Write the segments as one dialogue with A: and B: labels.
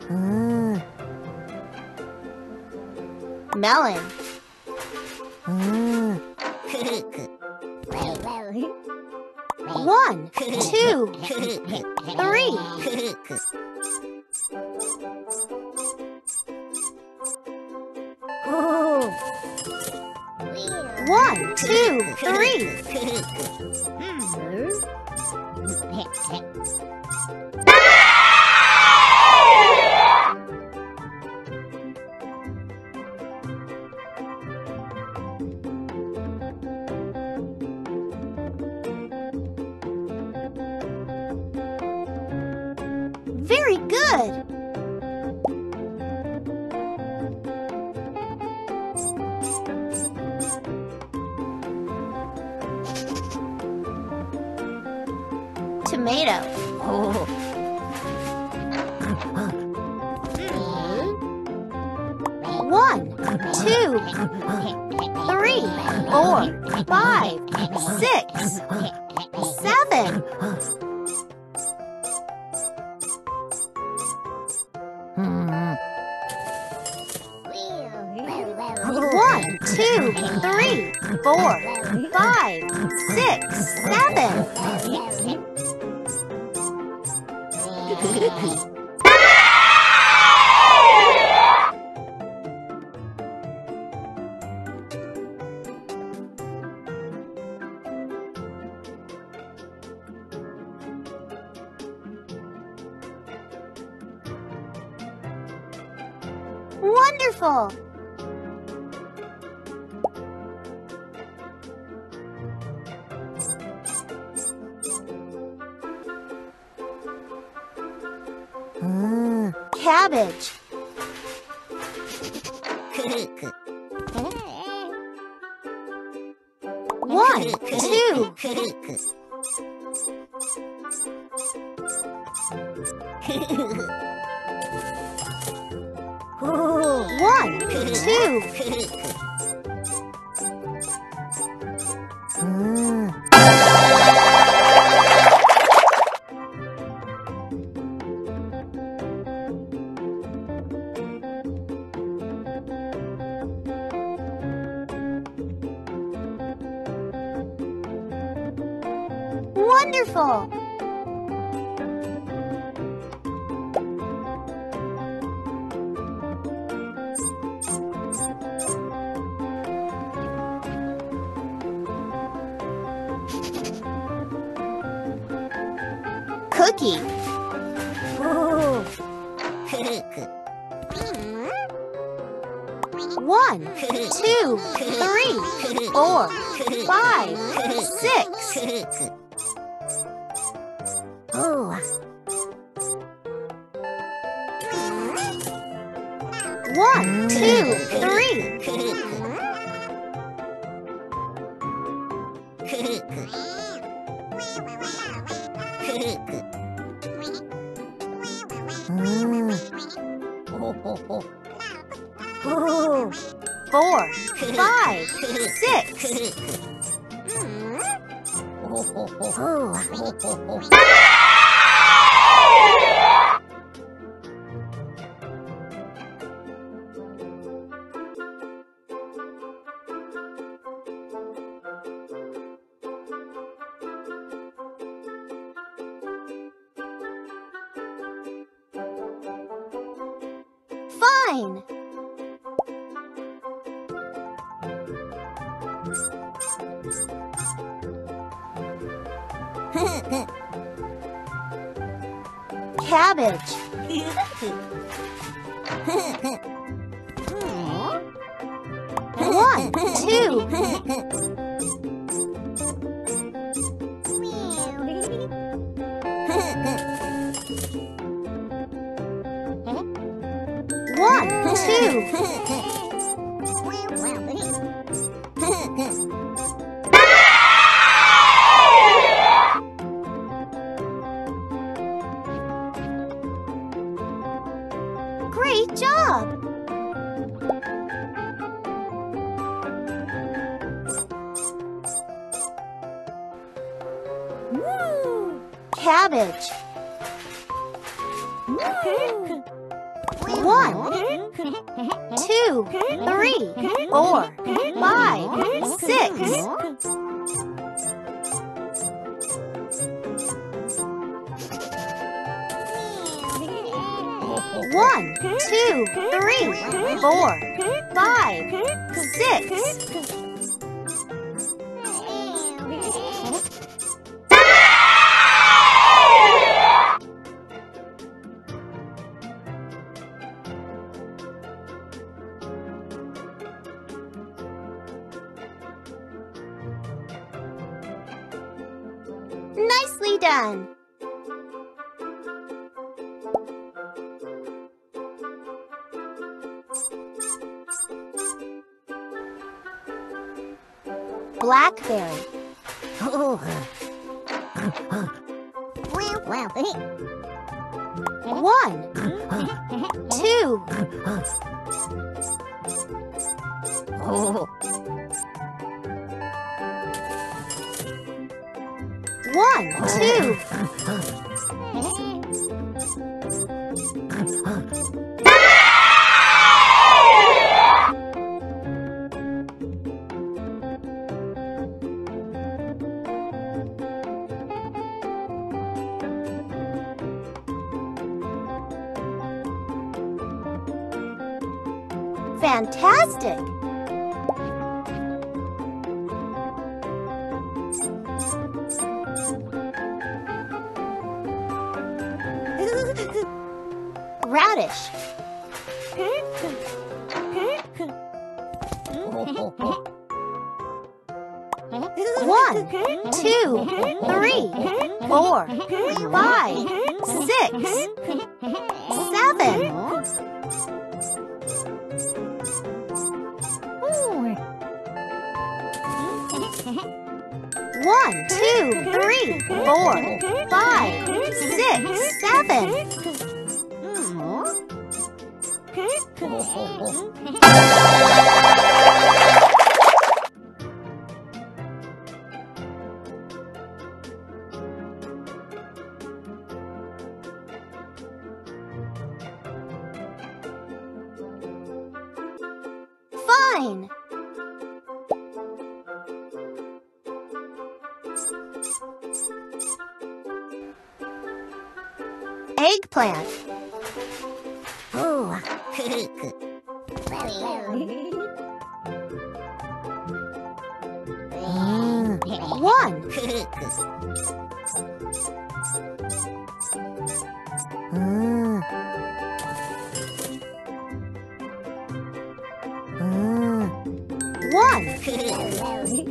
A: Melon. 1, 2, 3. 1, 2, 3. Very good. Tomato. 1, 2, 3, 4, 5, 6, 7. 1, 2, 3, 4, 5, 6, 7. Wonderful! Cabbage. 1, 2. 1, 2. Wonderful! Cookie. 1, 2, 3, 4, 5, 6. 1, 2, 3. 4, 5, 6. Fine! Cabbage. 1, 2. 1, 2. Great job! Cabbage. 1, 2, 3, 4, 5, 6. 1, 2, 3, 4, 5, 6. Nicely done! Blackberry. 1, 2. 1, 2. Fantastic! Radish. 1, 2, 3, 4, 5, 6, 7. 1, 2, 3, 4, 5, 6, 7. Fine! Eggplant. 1, 1.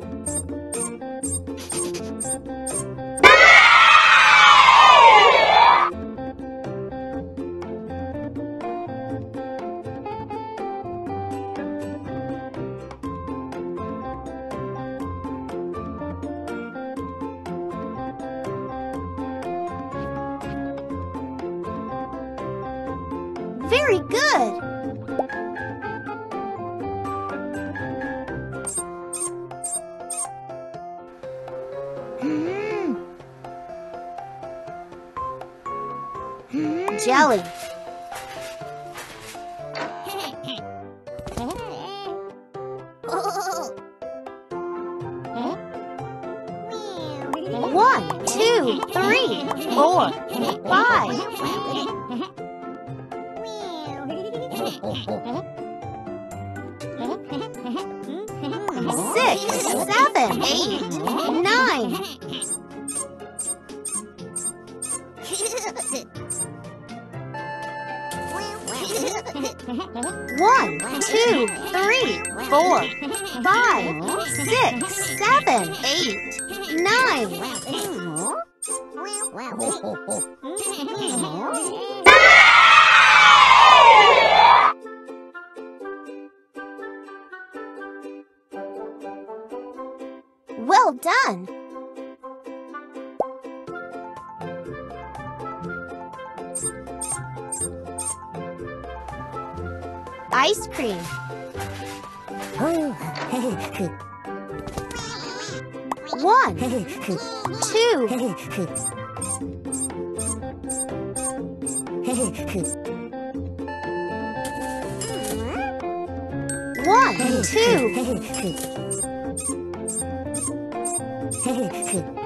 A: Very good! Jelly. 1, 2, 3, 4, 5. 6, 7, 8, 9. 1, 2, 3, 4, 5, 6, 7, 8, 9. Well done! Ice cream. 1, 2. 1, 2.